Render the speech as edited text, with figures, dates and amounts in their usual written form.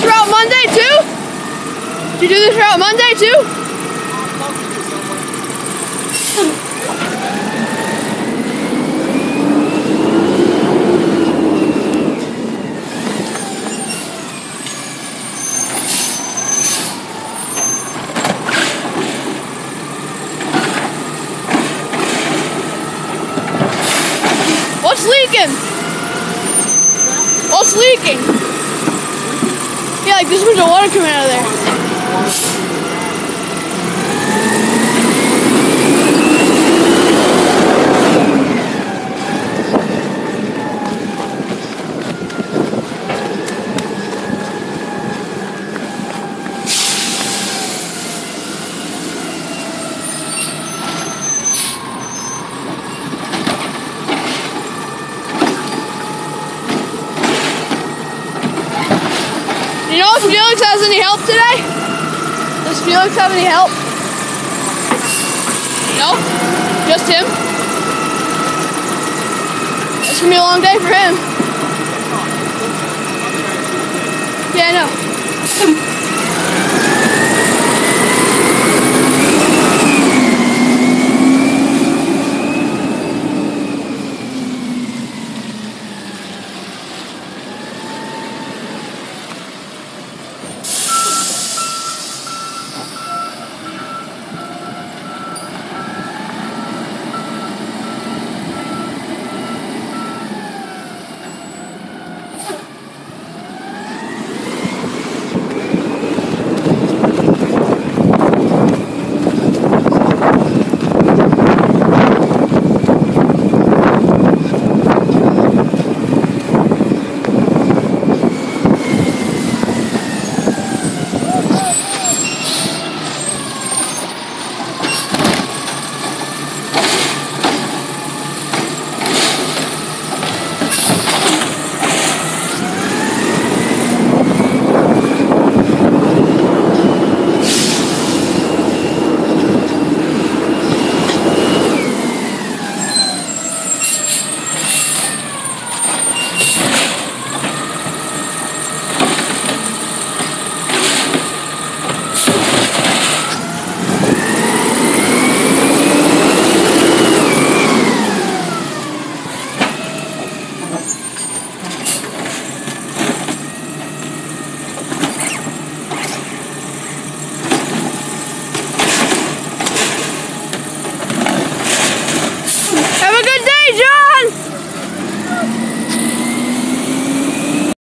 route Monday too? Did you do this route Monday too? What's leaking? What's leaking? Yeah, like there's a bunch of water coming out of there. You know if Felix has any help today? Does Felix have any help? No? Just him? It's gonna be a long day for him. Yeah, I know.